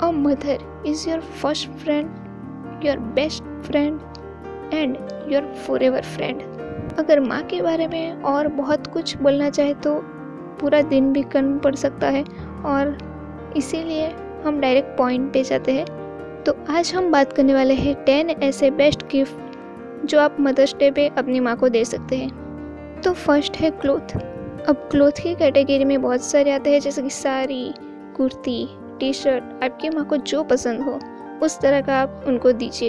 A mother is your first friend, your best friend and your forever friend। अगर माँ के बारे में और बहुत कुछ बोलना चाहे तो पूरा दिन भी कम पड़ सकता है, और इसीलिए हम डायरेक्ट पॉइंट पे जाते हैं। तो आज हम बात करने वाले हैं 10 ऐसे बेस्ट गिफ्ट जो आप मदर्स डे पे अपनी माँ को दे सकते हैं। तो फर्स्ट है क्लोथ। अब क्लोथ की कैटेगरी में बहुत सारे आते हैं, जैसे कि साड़ी, कुर्ती, टी शर्ट। आपकी माँ को जो पसंद हो उस तरह का आप उनको दीजिए।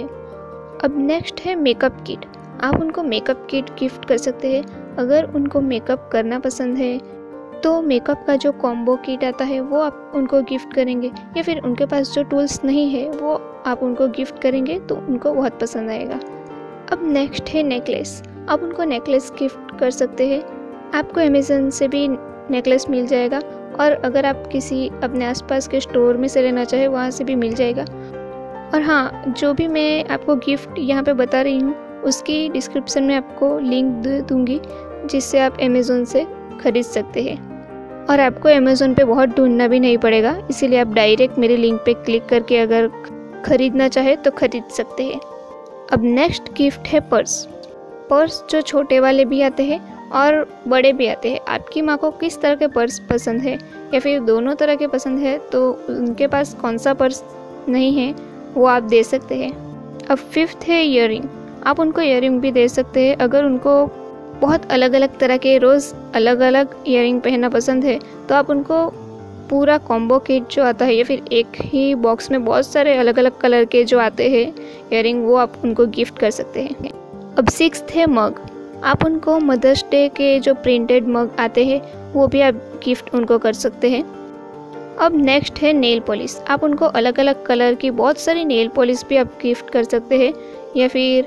अब नेक्स्ट है मेकअप किट। आप उनको मेकअप किट गिफ्ट कर सकते हैं। अगर उनको मेकअप करना पसंद है तो मेकअप का जो कॉम्बो किट आता है वो आप उनको गिफ्ट करेंगे, या फिर उनके पास जो टूल्स नहीं है वो आप उनको गिफ्ट करेंगे तो उनको बहुत पसंद आएगा। अब नेक्स्ट है नेकलेस। आप उनको नेकलेस गिफ्ट कर सकते हैं। आपको अमेज़न से भी नेकलेस मिल जाएगा, और अगर आप किसी अपने आसपास के स्टोर में से लेना चाहे वहाँ से भी मिल जाएगा। और हाँ, जो भी मैं आपको गिफ्ट यहाँ पे बता रही हूँ उसकी डिस्क्रिप्शन में आपको लिंक दे दूँगी, जिससे आप अमेज़न से ख़रीद सकते हैं। और आपको अमेज़न पे बहुत ढूंढना भी नहीं पड़ेगा, इसीलिए आप डायरेक्ट मेरे लिंक पे क्लिक करके अगर ख़रीदना चाहे तो ख़रीद सकते हैं। अब नेक्स्ट गिफ्ट है पर्स। पर्स जो छोटे वाले भी आते हैं और बड़े भी आते हैं। आपकी माँ को किस तरह के पर्स पसंद है, या फिर दोनों तरह के पसंद है, तो उनके पास कौन सा पर्स नहीं है वो आप दे सकते हैं। अब फिफ्थ है ईयरिंग। आप उनको ईयरिंग भी दे सकते हैं। अगर उनको बहुत अलग अलग तरह के रोज़ अलग अलग ईयरिंग पहनना पसंद है तो आप उनको पूरा कॉम्बो किट जो आता है, या फिर एक ही बॉक्स में बहुत सारे अलग अलग कलर के जो आते हैं ईयरिंग, वो आप उनको गिफ्ट कर सकते हैं। अब सिक्स्थ है मग। आप उनको मदर्स डे के जो प्रिंटेड मग आते हैं वो भी आप गिफ्ट उनको कर सकते हैं। अब नेक्स्ट है नेल पॉलिश। आप उनको अलग अलग कलर की बहुत सारी नेल पॉलिश भी आप गिफ्ट कर सकते हैं, या फिर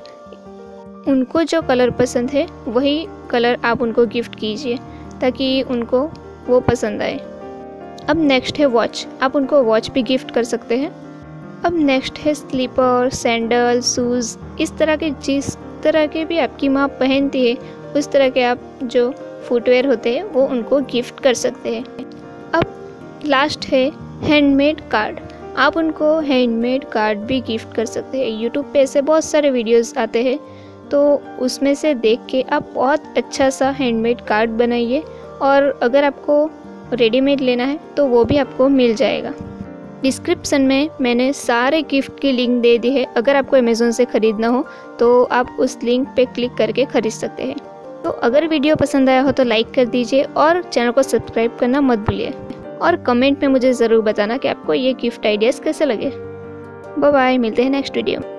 उनको जो कलर पसंद है वही कलर आप उनको गिफ्ट कीजिए ताकि उनको वो पसंद आए। अब नेक्स्ट है वॉच। आप उनको वॉच भी गिफ्ट कर सकते हैं। अब नेक्स्ट है स्लीपर, सैंडल, शूज़। इस तरह के जिस तरह के भी आपकी माँ पहनती है उस तरह के आप जो फुटवेयर होते हैं वो उनको गिफ्ट कर सकते हैं। अब लास्ट है हैंडमेड कार्ड। आप उनको हैंडमेड कार्ड भी गिफ्ट कर सकते हैं। यूट्यूब पे ऐसे बहुत सारे वीडियोस आते हैं, तो उसमें से देख के आप बहुत अच्छा सा हैंडमेड कार्ड बनाइए, और अगर आपको रेडीमेड लेना है तो वो भी आपको मिल जाएगा। डिस्क्रिप्शन में मैंने सारे गिफ्ट की लिंक दे दी है। अगर आपको अमेज़न से ख़रीदना हो तो आप उस लिंक पे क्लिक करके ख़रीद सकते हैं। तो अगर वीडियो पसंद आया हो तो लाइक कर दीजिए और चैनल को सब्सक्राइब करना मत भूलिए, और कमेंट में मुझे ज़रूर बताना कि आपको ये गिफ्ट आइडियाज़ कैसे लगे। बाय बाय, मिलते हैं नेक्स्ट वीडियो में।